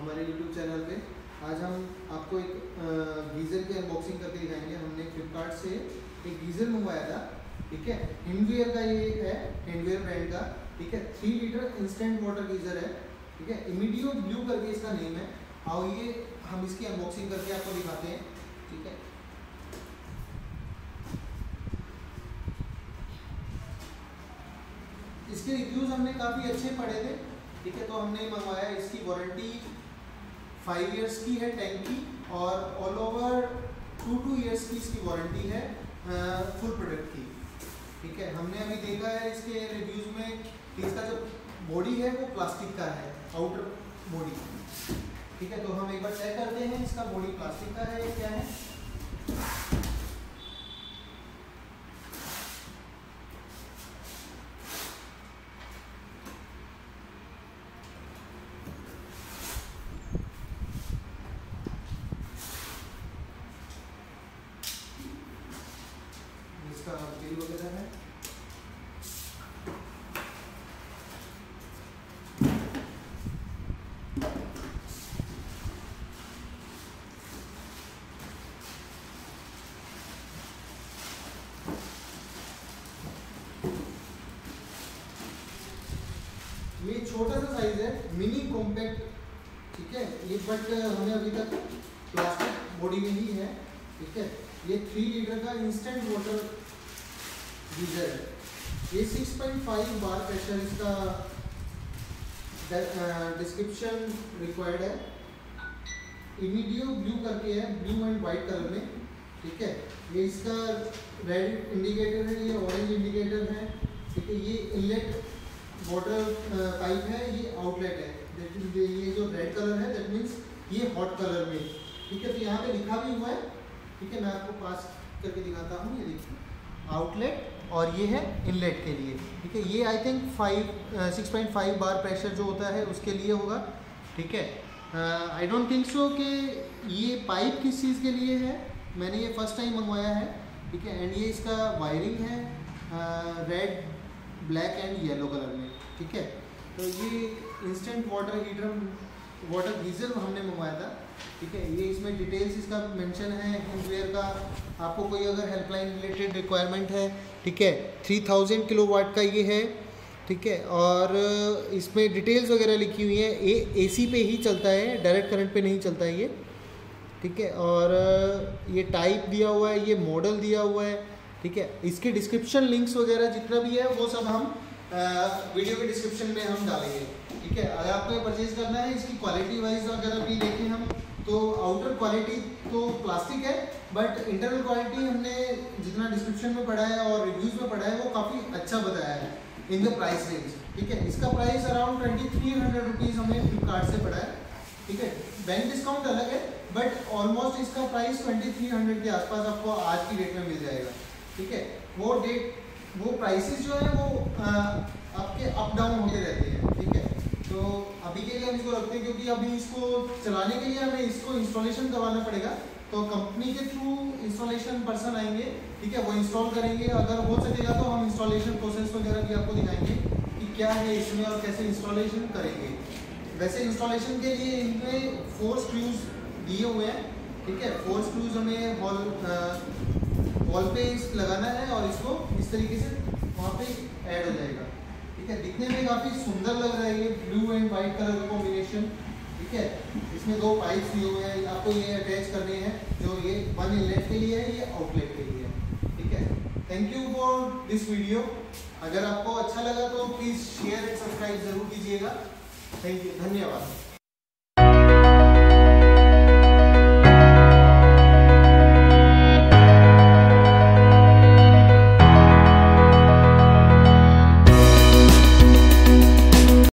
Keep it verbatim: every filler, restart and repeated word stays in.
हमारे YouTube channel पे। आज हम आपको एक गीज़र की अनबॉक्सिंग करके दिखाएंगे। हमने फ्लिपकार्ट से एक गीज़र मंगवाया था, ठीक है। हिंडवेयर का ये है, हिंडवेयर ब्रांड का, ठीक है। Three litre instant water geyser है, ठीक है। इमीडियो ब्लू करके इसका नेम है। आओ ये हम इसकी अनबॉक्सिंग करके आपको दिखाते हैं, ठीक है। इसके रिव्यूज़ हमने काफ़ी अच्छे पढ़े थे, ठीक है। तो हमने मंगवाया। इसकी वारंटी फाइव इयर्स की है टैंक की, और all over two two years की इसकी वारंटी है फुल प्रोडक्ट की, ठीक है। हमने अभी देखा है इसके रिव्यूज़ में कि इसका जो बॉडी है वो प्लास्टिक का है, आउटर बॉडी, ठीक है। तो हम एक बार चेक करते हैं इसका बॉडी प्लास्टिक का है या क्या है। इसका बिल वगैरह है। ये छोटा सा साइज है, मिनी कॉम्पैक्ट, ठीक है। ये बट हमें अभी तक प्लास्टिक बॉडी में ही है, ठीक है। ये थ्री लीटर का इंस्टेंट वाटर गीजर है। ये six point five bar pressure इसका डिस्क्रिप्शन रिक्वायर्ड है। इमीडियो ब्लू करके है, ब्लू एंड वाइट कलर में, ठीक है। ये इसका रेड इंडिकेटर है, ये ऑरेंज इंडिकेटर है, ठीक है। ये इनलेट वाटर पाइप है, ये आउटलेट है। ये जो रेड कलर है दैट मीन्स ये हॉट कलर में, ठीक है। तो यहाँ पे लिखा भी हुआ है, ठीक है। मैं आपको पास करके दिखाता हूँ। ये देखिए आउटलेट, और ये है इनलेट के लिए, ठीक है। ये I think five six point five bar pressure जो होता है उसके लिए होगा, ठीक है। आई डोंट थिंक सो कि ये पाइप किस चीज़ के लिए है। मैंने ये फर्स्ट टाइम मंगवाया है, ठीक है। एंड ये इसका वायरिंग है red, black and yellow colour में, ठीक है। तो ये instant water heater water geyser हमने मंगवाया था, ठीक है। ये इसमें डिटेल्स इसका मेंशन है हिंडवेयर का। आपको कोई अगर हेल्पलाइन रिलेटेड रिक्वायरमेंट है, ठीक है। थ्री थाउजेंड किलो वाट का ये है, ठीक है। और इसमें डिटेल्स वगैरह लिखी हुई है। ए एसी पे ही चलता है, डायरेक्ट करंट पे नहीं चलता है ये, ठीक है। और ये टाइप दिया हुआ है, ये मॉडल दिया हुआ है, ठीक है। इसके डिस्क्रिप्शन लिंक्स वगैरह जितना भी है वो सब हम आ, वीडियो के डिस्क्रिप्शन में हम डालेंगे, ठीक है। अगर आपको परचेज करना है, इसकी क्वालिटी वाइज अगर अभी देखें हम तो आउटर क्वालिटी तो प्लास्टिक है, बट इंटरनल क्वालिटी हमने जितना डिस्क्रिप्शन में पढ़ा है और रिव्यूज़ में पढ़ा है वो काफ़ी अच्छा बताया है इन द प्राइस रेंज, ठीक है। इसका price around twenty three hundred rupees हमें फ्लिपकार्ट से पड़ा है, ठीक है। बैंक डिस्काउंट अलग है, बट ऑलमोस्ट इसका प्राइस ट्वेंटी थ्री हंड्रेड के आसपास आपको आज की डेट में मिल जाएगा, ठीक है। वो डेट वो प्राइसेस जो है वो आ, आपके अप डाउन होते रहते हैं, ठीक है। तो अभी के लिए हम इसको रखते हैं क्योंकि अभी इसको चलाने के लिए हमें इसको इंस्टॉलेशन करवाना पड़ेगा। तो कंपनी के थ्रू इंस्टॉलेशन पर्सन आएंगे, ठीक है, वो इंस्टॉल करेंगे। अगर हो सकेगा तो हम इंस्टॉलेशन प्रोसेस वगैरह भी आपको दिखाएंगे कि क्या है इसमें और कैसे इंस्टॉलेशन करेंगे। वैसे इंस्टॉलेशन के लिए इनमें फोर स्क्रूज दिए हुए हैं, ठीक है। फोर स्क्रूज हमें वॉल वॉल पे लगाना है और इसको इस तरीके से वहाँ पे ऐड हो जाएगा, ठीक है। दिखने में काफ़ी सुंदर लग रहा है ये ब्लू एंड वाइट कलर का कॉम्बिनेशन, ठीक है। इसमें दो पाइप्स दिए हुए हैं, आपको ये अटैच करने हैं। जो ये वन इनलेट के लिए है, ये आउटलेट के लिए है, ठीक है। Thank you for this video. अगर आपको अच्छा लगा तो प्लीज़ शेयर एंड सब्सक्राइब ज़रूर कीजिएगा। थैंक यू, धन्यवाद।